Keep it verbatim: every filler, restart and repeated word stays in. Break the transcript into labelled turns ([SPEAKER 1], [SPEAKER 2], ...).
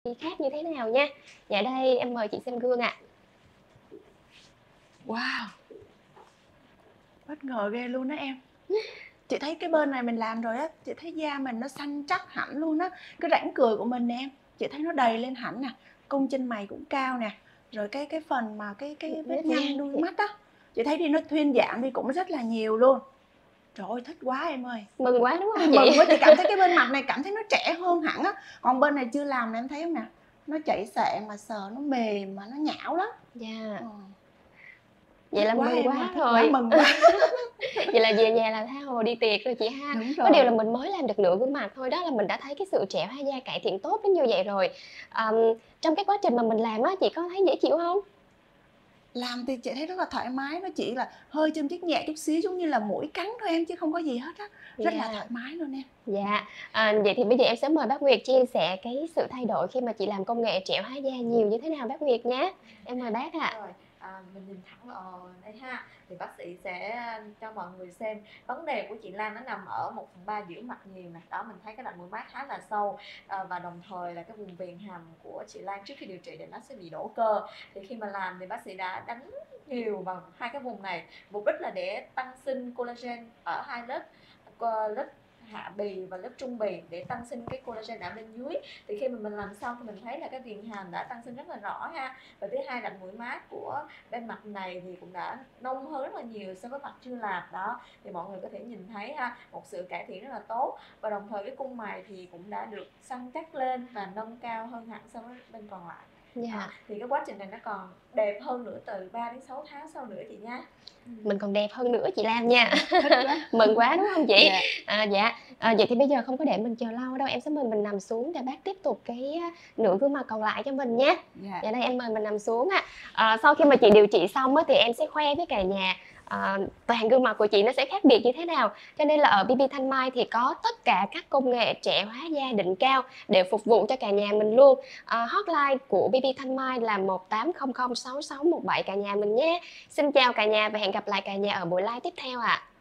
[SPEAKER 1] Thì khác như thế nào nha. Dạ đây, em mời chị xem gương ạ.
[SPEAKER 2] Wow! Bất ngờ ghê luôn á em. Chị thấy cái bên này mình làm rồi á, chị thấy da mình nó săn chắc hẳn luôn á. Cái rãnh cười của mình nè em, chị thấy nó đầy lên hẳn nè, cung chân mày cũng cao nè, rồi cái cái phần mà cái cái vết
[SPEAKER 1] Vết
[SPEAKER 2] nhăn
[SPEAKER 1] nhăn,
[SPEAKER 2] đuôi
[SPEAKER 1] dạ.
[SPEAKER 2] mắt á, chị thấy đi nó thuyên giảm đi cũng rất là nhiều luôn. Trời ơi, thích quá em ơi!
[SPEAKER 1] Mừng quá, đúng
[SPEAKER 2] À,
[SPEAKER 1] hông chị?
[SPEAKER 2] mừng quá, chị cảm thấy cái bên mặt này cảm thấy nó trẻ hơn hẳn á. Còn bên này chưa làm nè, em thấy hông nè? Nó chảy xệ mà sờ nó mềm mà nó nhão lắm.
[SPEAKER 1] Dạ.
[SPEAKER 2] Ờ.
[SPEAKER 1] Vậy
[SPEAKER 2] Thích
[SPEAKER 1] là
[SPEAKER 2] quá
[SPEAKER 1] mừng
[SPEAKER 2] em ơi,
[SPEAKER 1] quá
[SPEAKER 2] thích quá,
[SPEAKER 1] rồi.
[SPEAKER 2] mừng quá!
[SPEAKER 1] Vậy là về nhà là tha hồ đi tiệc rồi chị ha.
[SPEAKER 2] Đúng
[SPEAKER 1] Có điều là
[SPEAKER 2] rồi.
[SPEAKER 1] mình mới làm được nửa gương mặt thôi đó là mình đã thấy cái sự trẻ hóa da cải thiện tốt đến như vậy rồi. Ờm, trong cái quá trình mà mình làm á, chị có thấy dễ chịu hông?
[SPEAKER 2] Làm thì chị thấy rất là thoải mái, nó chỉ là hơi châm chích nhẹ chút xíu giống như là muỗi cắn thôi em chứ không có gì hết á, rất là
[SPEAKER 1] Dạ.
[SPEAKER 2] thoải mái luôn em.
[SPEAKER 1] Dạ, à, vậy thì bây giờ em sẽ mời bác Nguyệt chia sẻ cái sự thay đổi khi mà chị làm công nghệ trẻ hóa da nhiều như thế nào bác Nguyệt nhá. Em mời bác ạ.
[SPEAKER 3] Rồi, à, mình nhìn thẳng vào đây ha, thì bác sĩ sẽ cho mọi người xem vấn đề của chị Lan nó nằm ở một phần ba giữa mặt nhiều nè, đó mình thấy cái rãnh mũi mát khá là sâu, à, và đồng thời là cái vùng viền hàm của chị Lan trước khi điều trị thì nó sẽ bị đổ cơ. Thì khi mà làm thì bác sĩ đã đánh nhiều vào hai cái vùng này, mục đích là để tăng sinh collagen ở hai lớp, lớp hạ bì và lớp trung bì để tăng sinh cái collagen ở bên dưới. Thì khi mà mình làm xong thì mình thấy là cái viền hàm đã tăng sinh rất là rõ ha. Và thứ hai, rãnh mũi mát của bên mặt này thì cũng đã nông hơn rất là nhiều so với mặt chưa làm đó, thì mọi người có thể nhìn thấy ha, một sự cải thiện rất là tốt. Và đồng thời cái cung mày thì cũng đã được săn chắc lên và nâng cao hơn hẳn so với bên còn lại.
[SPEAKER 1] Dạ.
[SPEAKER 3] Đó, thì cái quá trình này nó còn đẹp hơn nữa từ ba đến sáu tháng sau nữa chị nha.
[SPEAKER 1] Mình còn đẹp hơn nữa chị Lan nha.
[SPEAKER 2] Thích quá!
[SPEAKER 1] Mừng quá, đúng hông chị?
[SPEAKER 2] Dạ.
[SPEAKER 1] À, dạ, à, vậy thì bây giờ không có để mình chờ lâu đâu, em sẽ mời mình nằm xuống để bác tiếp tục cái nửa gương mặt còn lại cho mình nhá.
[SPEAKER 2] Dạ.
[SPEAKER 1] Dạ đây em mời mình nằm xuống ạ. À, sau khi mà chị điều trị xong á thì em sẽ khoe với cả nhà, à, toàn gương mặt của chị nó sẽ khác biệt như thế nào. Cho nên là ở BB Thanh Mai thì có tất cả các công nghệ trẻ hóa da đỉnh cao để phục vụ cho cả nhà mình luôn. À, hotline của BB Thanh Mai là một tám không không sáu sáu một bảy cả nhà mình nhé. Xin chào cả nhà và hẹn gặp lại cả nhà ở buổi live tiếp theo ạ.